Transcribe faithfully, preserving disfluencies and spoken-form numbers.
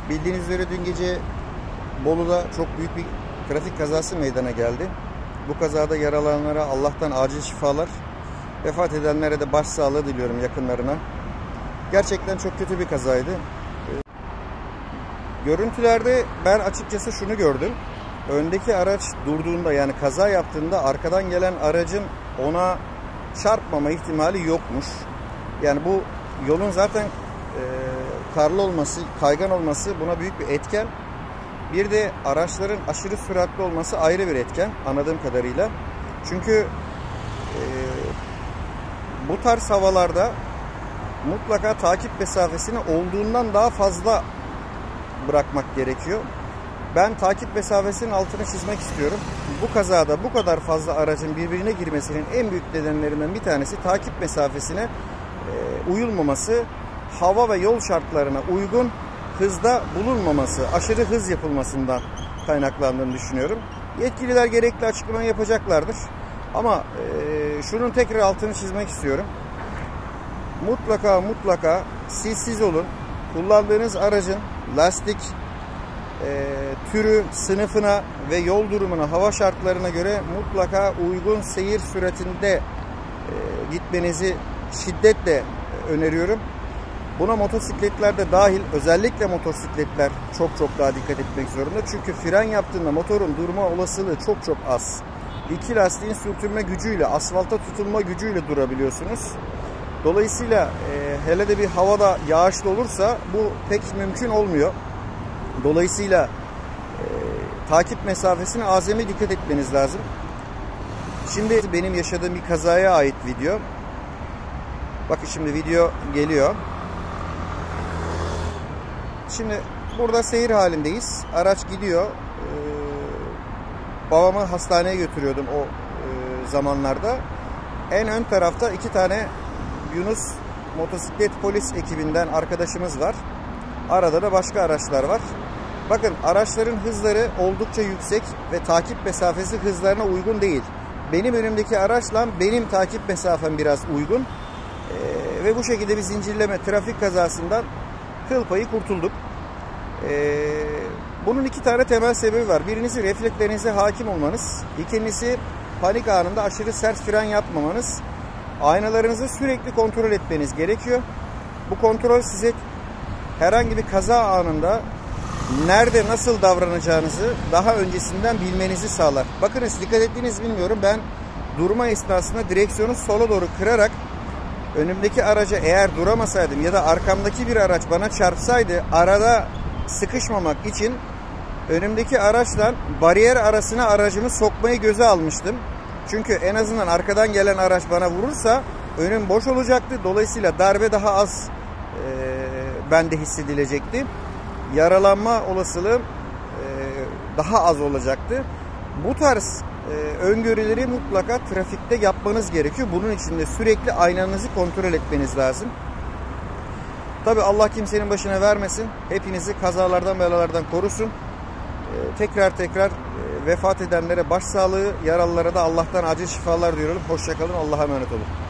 Bildiğiniz üzere dün gece Bolu'da çok büyük bir trafik kazası meydana geldi. Bu kazada yaralananlara Allah'tan acil şifalar, vefat edenlere de başsağlığı diliyorum yakınlarına. Gerçekten çok kötü bir kazaydı. Görüntülerde ben açıkçası şunu gördüm. Öndeki araç durduğunda, yani kaza yaptığında arkadan gelen aracın ona çarpmama ihtimali yokmuş. Yani bu yolun zaten e, karlı olması, kaygan olması buna büyük bir etken. Bir de araçların aşırı süratli olması ayrı bir etken anladığım kadarıyla. Çünkü e, bu tarz havalarda mutlaka takip mesafesini olduğundan daha fazla bırakmak gerekiyor. Ben takip mesafesinin altını çizmek istiyorum. Bu kazada bu kadar fazla aracın birbirine girmesinin en büyük nedenlerinden bir tanesi takip mesafesine e, uyulmaması, hava ve yol şartlarına uygun hızda bulunmaması, aşırı hız yapılmasından kaynaklandığını düşünüyorum. Yetkililer gerekli açıklamayı yapacaklardır. Ama e, şunun tekrar altını çizmek istiyorum. Mutlaka mutlaka siz siz olun. Kullandığınız aracın lastik e, türü, sınıfına ve yol durumuna, hava şartlarına göre mutlaka uygun seyir süratinde e, gitmenizi şiddetle öneriyorum. Buna motosikletler de dahil, özellikle motosikletler çok çok daha dikkat etmek zorunda. Çünkü fren yaptığında motorun durma olasılığı çok çok az. İki lastiğin sürtünme gücüyle, asfalta tutunma gücüyle durabiliyorsunuz. Dolayısıyla e, hele de bir havada yağışlı olursa bu pek mümkün olmuyor. Dolayısıyla e, takip mesafesine azami dikkat etmeniz lazım. Şimdi benim yaşadığım bir kazaya ait video. Bakın şimdi video geliyor. Şimdi burada seyir halindeyiz. Araç gidiyor. Ee, babamı hastaneye götürüyordum o e, zamanlarda. En ön tarafta iki tane Yunus motosiklet polis ekibinden arkadaşımız var. Arada da başka araçlar var. Bakın araçların hızları oldukça yüksek ve takip mesafesi hızlarına uygun değil. Benim önümdeki araçla benim takip mesafem biraz uygun. Ee, ve bu şekilde bir zincirleme trafik kazasından kıl payı kurtulduk. Ee, bunun iki tane temel sebebi var. Birincisi reflekslerinize hakim olmanız. İkincisi panik anında aşırı sert fren yapmamanız. Aynalarınızı sürekli kontrol etmeniz gerekiyor. Bu kontrol size herhangi bir kaza anında nerede nasıl davranacağınızı daha öncesinden bilmenizi sağlar. Bakınız dikkat ettiğiniz bilmiyorum. Ben durma esnasında direksiyonu sola doğru kırarak önümdeki araca eğer duramasaydım ya da arkamdaki bir araç bana çarpsaydı arada sıkışmamak için önümdeki araçla bariyer arasına aracımı sokmayı göze almıştım. Çünkü en azından arkadan gelen araç bana vurursa önüm boş olacaktı. Dolayısıyla darbe daha az e, bende hissedilecekti. Yaralanma olasılığı e, daha az olacaktı. Bu tarz e, öngörüleri mutlaka trafikte yapmanız gerekiyor. Bunun için de sürekli aynanızı kontrol etmeniz lazım. Tabi Allah kimsenin başına vermesin. Hepinizi kazalardan belalardan korusun. Ee, tekrar tekrar e, vefat edenlere başsağlığı, yaralılara da Allah'tan acil şifalar diliyorum. Hoşça kalın. Allah'a emanet olun.